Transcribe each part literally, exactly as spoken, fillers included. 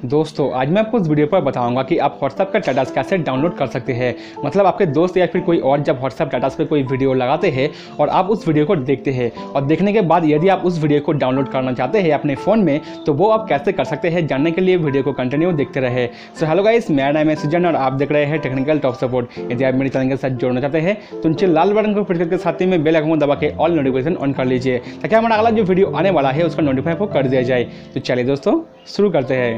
दोस्तों आज मैं आपको इस वीडियो पर बताऊंगा कि आप व्हाट्सएप का स्टेटस कैसे डाउनलोड कर सकते हैं। मतलब आपके दोस्त या फिर कोई और जब व्हाट्सएप स्टेटस पे कोई वीडियो लगाते हैं और आप उस वीडियो को देखते हैं और देखने के बाद यदि आप उस वीडियो को डाउनलोड करना चाहते हैं अपने फ़ोन में तो वो आप कैसे कर सकते हैं, जानने के लिए वीडियो को कंटिन्यू देखते रहे। सो हेलो गाइस, मेरा नाम है सुजन और आप देख रहे हैं टेक्निकल टॉप सपोर्ट। यदि आप मेरे चैनल के साथ जोड़ना चाहते हैं तो नीचे लाल बटन को प्रेस करके साथ ही में बेल आइकन दबा के ऑल नोटिफिकेशन ऑन कर लीजिए ताकि हमारा अगला जो वीडियो आने वाला है उसका नोटिफाई आपको कर दिया जाए। तो चलिए दोस्तों शुरू करते हैं।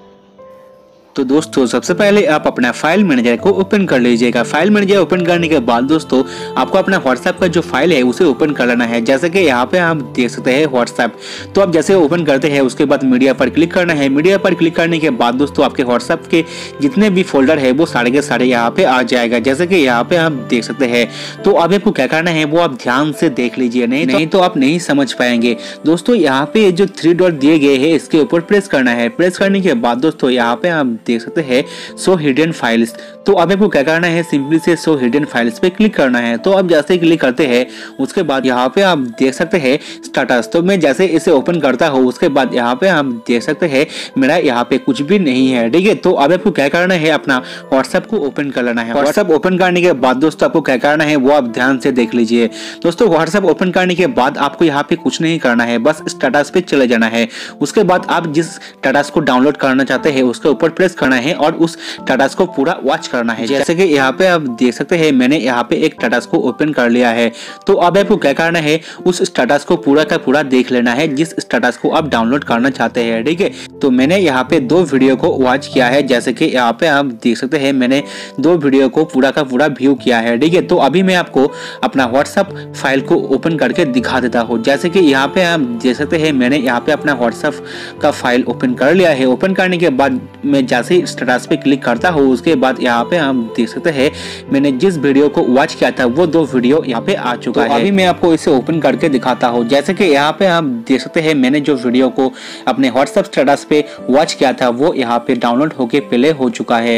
तो दोस्तों सबसे पहले आप अपना फाइल मैनेजर को ओपन कर लीजिएगा। फाइल मैनेजर ओपन करने के बाद दोस्तों आपको अपना व्हाट्सएप का जो फाइल है उसे ओपन कर लेना है। जैसे कि यहाँ पे आप देख सकते हैं व्हाट्सएप। तो आप जैसे ओपन करते हैं उसके बाद मीडिया पर क्लिक करना है। मीडिया पर क्लिक करने के बाद दोस्तों आपके व्हाट्सएप के जितने भी फोल्डर है वो सारे के सारे यहाँ पे आ जाएगा। जैसे कि यहाँ पे आप देख सकते हैं। तो अब आपको क्या करना है वो आप ध्यान से देख लीजिए, नहीं नहीं तो आप नहीं समझ पाएंगे। दोस्तों यहाँ पे जो थ्री डॉट दिए गए हैं इसके ऊपर प्रेस करना है। प्रेस करने के बाद दोस्तों यहाँ पे आप देख सकते हैं शो हिडन फाइल्स। तो अब आपको क्या करना है, सिंपली से शो हिडन फाइल्स पे क्लिक करना है। तो अब जैसे क्लिक करते हैं उसके बाद यहाँ पे आप देख सकते हैं स्टेटस। तो मैं जैसे इसे ओपन करता हूँ उसके बाद यहाँ पे आप देख सकते हैं मेरा यहाँ पे कुछ भी नहीं है, ठीक है। तो अब आपको क्या करना है, अपना व्हाट्सएप को ओपन कर लेना है। व्हाट्सएप ओपन करने के बाद दोस्तों आपको क्या करना है वो आप ध्यान से देख लीजिए। दोस्तों व्हाट्सएप ओपन करने के बाद आपको यहाँ पे कुछ नहीं करना है, बस स्टेटस पे चले जाना है। उसके बाद आप जिस स्टेटस को डाउनलोड करना चाहते हैं उसके ऊपर प्रेस करना है और उस स्टेटस को पूरा वॉच करना है। जैसे कि यहाँ पे आप देख सकते हैं मैंने यहाँ पे एक स्टेटस को ओपन कर लिया है। तो अब आपको क्या करना है, उस स्टेटस को पूरा का पूरा देख लेना है जिस स्टेटस को आप डाउनलोड करना चाहते हैं, ठीक है। तो मैंने यहाँ पे दो वीडियो को वॉच किया है। जैसे कि यहाँ पे आप देख सकते हैं मैंने दो वीडियो को पूरा का पूरा व्यू किया है, ठीक है। तो अभी मैं आपको अपना व्हाट्सएप फाइल को ओपन करके दिखा देता हूँ। जैसे कि यहाँ पे आप देख सकते हैं मैंने यहाँ पे अपना व्हाट्सएप का फाइल ओपन कर लिया है। ओपन करने के बाद मैं जैसे स्टेटस पे क्लिक करता हूँ उसके बाद यहाँ पे हम देख सकते हैं मैंने जिस वीडियो को वॉच किया था वो दो वीडियो यहाँ पे आ चुका तो है। अभी मैं आपको इसे ओपन करके दिखाता हूँ। जैसे कि यहाँ पे हम देख सकते हैं मैंने जो वीडियो को अपने व्हाट्सएप स्टेटस पे वॉच किया था वो यहाँ पे डाउनलोड होके प्ले हो चुका है।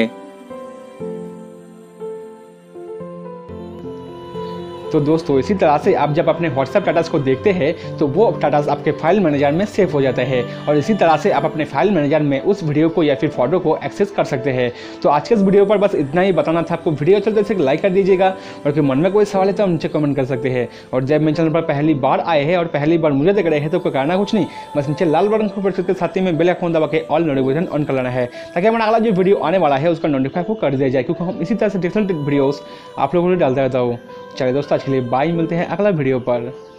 तो दोस्तों इसी तरह से आप जब अपने व्हाट्सएप स्टेटस को देखते हैं तो वो स्टेटस आपके फाइल मैनेजर में सेव हो जाता है और इसी तरह से आप अपने फाइल मैनेजर में उस वीडियो को या फिर फोटो को एक्सेस कर सकते हैं। तो आज के इस वीडियो पर बस इतना ही बताना था आपको। वीडियो चलते से लाइक कर दीजिएगा और कोई मन में कोई सवाल है तो आप नीचे कमेंट कर सकते हैं। और जब मेरे चैनल पर पहली बार आए हैं और पहली बार मुझे देख रहे हैं तो कोई करना कुछ नहीं, बस नीचे लाल बटन को प्रेस करके साथ ही में बेल आइकन दबा के ऑल नोटिफिकेशन ऑन कर लेना है ताकि हमारा अगला जो वीडियो आने वाला है उसका नोटिफाई को कर दिया जाए, क्योंकि हम इसी तरह से डिफरेंट वीडियोस आप लोगों को डालता रहता हूँ। चलिए दोस्तों आज के लिए बाय, मिलते हैं अगला वीडियो पर।